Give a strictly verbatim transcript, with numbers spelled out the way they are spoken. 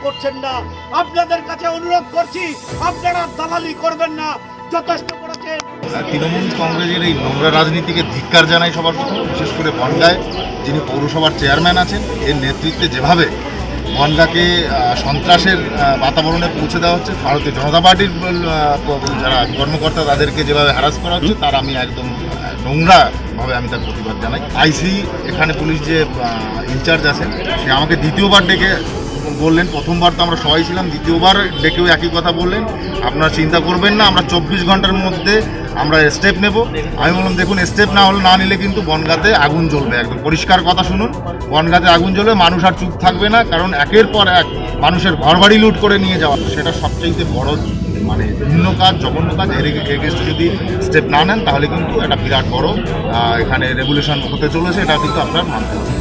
করছেন না। আপনাদের কাছে অনুরোধ করছি, আপনারা দালালি করবেন না, যথেষ্ট করেছেন। তৃণমূল কংগ্রেসের এই নোংরা রাজনীতিকে ধিক্কার জানাই সবার প্রথম, বিশেষ করে বনগাঁয় যিনি পৌরসভার চেয়ারম্যান আছেন, এর নেতৃত্বে যেভাবে বনগাঁকে সন্ত্রাসের বাতাবরণে পৌঁছে দেওয়া হচ্ছে, ভারতীয় জনতা পার্টির যারা কর্মকর্তা তাদেরকে যেভাবে হ্যারাস করা হচ্ছে, তার আমি একদম নোংরাভাবে আমি তার প্রতিবাদ জানাই। আইসি এখানে পুলিশ যে ইনচার্জ আছেন, সে আমাকে দ্বিতীয়বার ডেকে বললেন, প্রথমবার তো আমরা সবাই ছিলাম, দ্বিতীয়বার ডেকেও একই কথা বললেন, আপনারা চিন্তা করবেন না, আমরা চব্বিশ ঘন্টার মধ্যে আমরা স্টেপ নেব। আমি বললাম দেখুন, স্টেপ না হলে না নিলে কিন্তু বনগাঁতে আগুন জ্বলবে, একদম পরিষ্কার কথা শুনুন, বনগাঁতে আগুন জ্বলবে, মানুষ আর চুপ থাকবে না, কারণ একের পর এক মানুষের ঘরবাড়ি লুট করে নিয়ে যাওয়া সেটা সবচাইতে বড় মানে ভিন্ন কাজ, জঘন্য কাজ। এর এগেনস্টে যদি স্টেপ না নেন তাহলে কিন্তু একটা বিরাট বড় এখানে রেগুলেশন হতে চলেছে, এটা কিন্তু আপনার মানতে হবে।